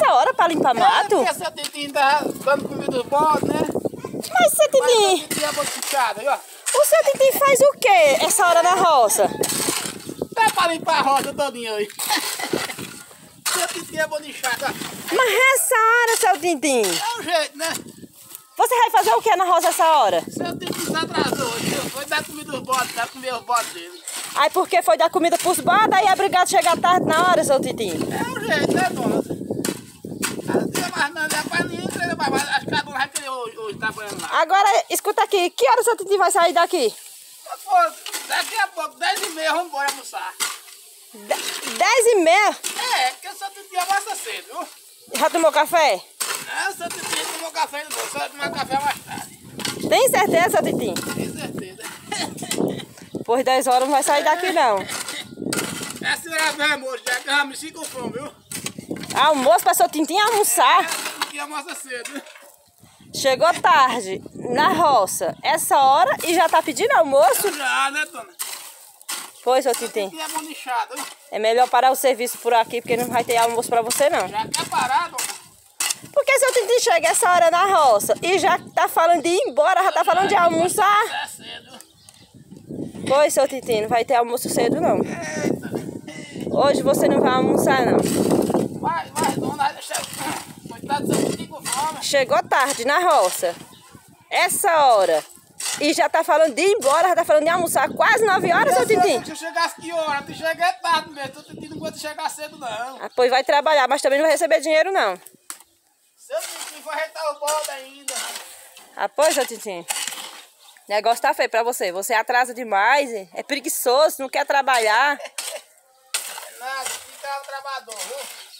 essa hora pra limpar mato? Porque seu Titinho tá dando comida dos bodes, né? Mas seu Titinho... Seu Titinho é botichado aí, ó. O seu Titinho faz o quê essa hora na roça? Dá pra limpar a roça todinha aí. Seu Titinho é botichado, ó. Mas essa hora, seu Titinho? É o jeito, né? Você vai fazer o que na roça essa hora? Seu Titinho se atrasou hoje, viu? Foi dar comida dos bodes, dar comer os bodes dele. Aí porque foi dar comida pros bodes, aí é obrigado a chegar tarde na hora, seu Titinho? É o jeito, né, dona? Não tem mais nada pra ninguém, mas acho que cada um vai querer hoje trabalhando lá. Agora, escuta aqui, que hora o seu Titinho vai sair daqui? Daqui a pouco, 10h30, vamos embora almoçar. 10h30? É, porque o seu Titinho almoça cedo, viu? Já tomou café? Não, o seu Titinho tomou café ainda não, só vai tomar café mais tarde. Tem certeza, seu Titinho? Tem certeza. Por 10 horas não vai sair daqui, não. É senhora velha, moço, já que eu já me sinto com fome, viu? Almoço pra seu Titinho almoçar. O seu Titinho almoça cedo, viu? Chegou tarde na roça, essa hora, e já tá pedindo almoço? Já, né, dona? Pois, seu O seu Titinho. Titinho é bom nichado, viu? É melhor parar o serviço por aqui, porque não vai ter almoço pra você, não. Já quer parar, dona? Porque seu Titinho chega essa hora na roça e já tá falando de ir embora, já tá falando de almoçar. É cedo, viu? Pois, seu Titinho, não vai ter almoço cedo, não. Eita. Hoje você não vai almoçar, não. Vai, dona, vai deixar. Coitado do seu Titinho com fome. Chegou tarde na roça, essa hora, e já tá falando de ir embora, já tá falando de almoçar. Quase 9 horas, seu Titinho. Se eu chegasse que hora? Tu chega tarde mesmo. Seu Titinho não aguenta chegar cedo, não. Ah, pois vai trabalhar, mas também não vai receber dinheiro, não. Seu Titinho vai reitar o bode ainda. Ah, pois, seu Titinho. O negócio tá feio pra você. Você atrasa demais, é preguiçoso, não quer trabalhar. Nada, fica trabalhador, viu?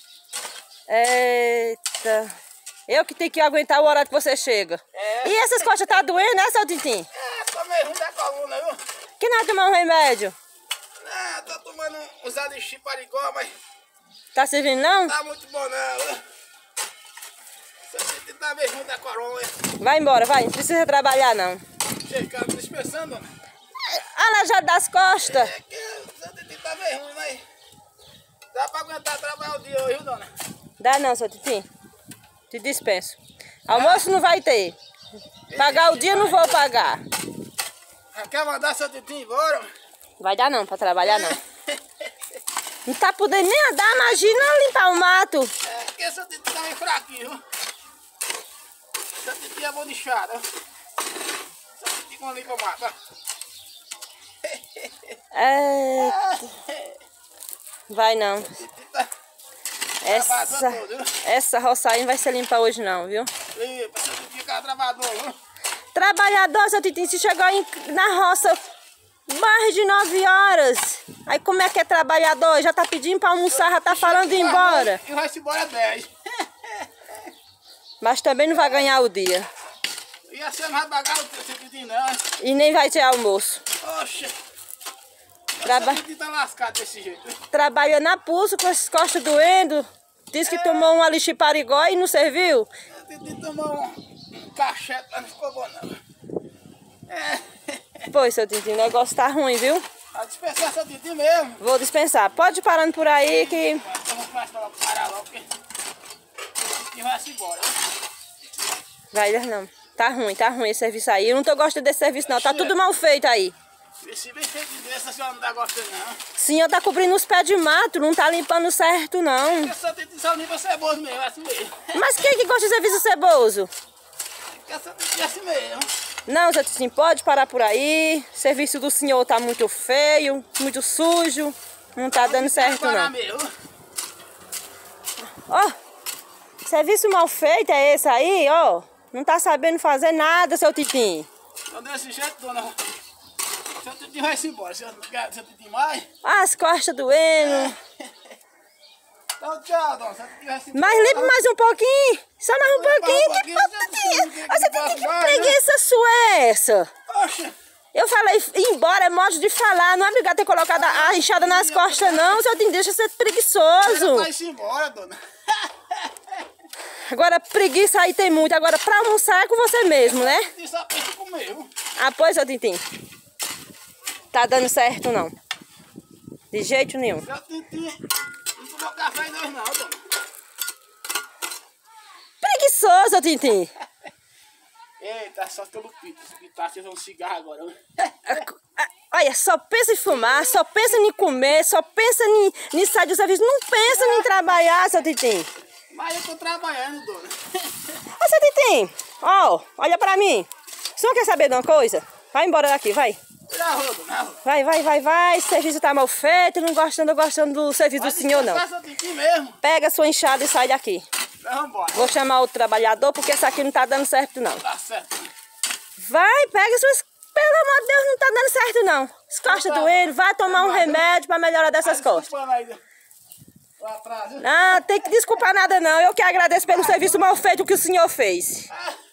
Eita. Eu que tenho que aguentar o horário que você chega. É. E essas costas tá doendo, né, seu Titinho? É, tô meio ruim da coluna, viu? Que não tomar um remédio? Não, tô tomando uns alixi parigó, mas Tá servindo, não? tá muito bom não, viu? Seu Titinho tá meio ruim da corona. Vai embora, vai. Não precisa trabalhar, não. Chega, me dispensando, dona. Aleijado das costas. É que o seu Titinho tá meio ruim, mas dá pra aguentar trabalhar o dia hoje, viu, dona? Dá não, seu Titinho. Te dispenso. Almoço não vai ter. Pagar o dia não vou pagar. Já quer mandar seu Titinho embora? Vai dar não, pra trabalhar não. Não tá podendo nem andar, imagina limpar o mato. É, porque seu Titinho tá meio fraquinho, viu? Seu Titinho é bom de chá, né? Seu Titinho com limpa o mato, ó. Vai não. Essa roça aí não vai ser limpa hoje não, viu? Limpa, seu Titinho é trabalhador, viu? Trabalhador, seu Titinho, se chegou na roça mais de 9 horas. Aí como é que é trabalhador? Já tá pedindo pra almoçar, já tá falando de ir embora. E vai-se embora 10. Mas também não vai ganhar o dia. E assim não vai pagar o seu Titinho, não. E nem vai ter almoço. Oxe. Seu Titinho tá lascado desse jeito. Trabalha na pulso com as costas doendo. Diz que tomou um alixi parigó e não serviu. Seu Titinho tomou um cachete, mas não ficou bom, não. Pois, seu Titinho, o negócio tá ruim, viu? Vai dispensar seu Titinho mesmo. Vou dispensar. Pode ir parando por aí que... Eu vou parar logo, porque o Titinho vai-se embora. Vai, não. Tá ruim esse serviço aí. Eu não tô gostando desse serviço, não. Tá tudo mal feito aí. Esse bem feito desse, a senhora não tá gostando, não. O senhor tá cobrindo os pés de mato, não tá limpando certo, não. Porque seu Titinho só limpa ceboso mesmo, é assim mesmo. Mas quem que gosta de serviço ceboso? Porque seu Titinho é assim mesmo. Não, seu Titinho, pode parar por aí. O serviço do senhor tá muito feio, muito sujo. Não tá dando certo, não. Ó, serviço mal feito é esse aí, ó. Não tá sabendo fazer nada, seu Titinho. Então desse jeito, dona, seu Titinho vai-se embora. Seu Titinho mais. As costas doendo. Então tchau, dona. Seu Titinho vai-se embora. Mas limpa mais um pouquinho. Só mais um pouquinho. Que preguiça sua é essa? Poxa. Eu falei, ir embora é modo de falar, não é obrigado a ter colocado a enxada nas costas, não. Seu Titinho deixa ser preguiçoso. Vai-se embora, dona. Agora, preguiça aí tem muito. Agora, pra almoçar é com você mesmo, né? E só pensa comigo. Ah, pois, seu Titinho. Tá dando certo, não. De jeito nenhum. Seu Titinho não tomou café ainda não, dona. seu Tintim. Eita, só pelo pitar, vocês vão cigarro agora. Olha, só pensa em fumar, só pensa em comer, só pensa em sair do serviço. Não pensa em trabalhar, seu Tintim. Mas eu tô trabalhando, dona. Ô, seu Tintim, ó, olha pra mim. O senhor quer saber de uma coisa? Vai embora daqui, vai. Vai. Esse serviço tá mal feito, não gostando do serviço do senhor, não. Pega a sua enxada e sai daqui. Vou chamar outro trabalhador, porque essa aqui não tá dando certo, não. Tá certo. Vai, pega suas... Pelo amor de Deus, não tá dando certo, não. As costas doendo, vai tomar um remédio pra melhorar dessas costas. Não, tem que desculpar nada, não. Eu que agradeço pelo serviço mal feito que o senhor fez.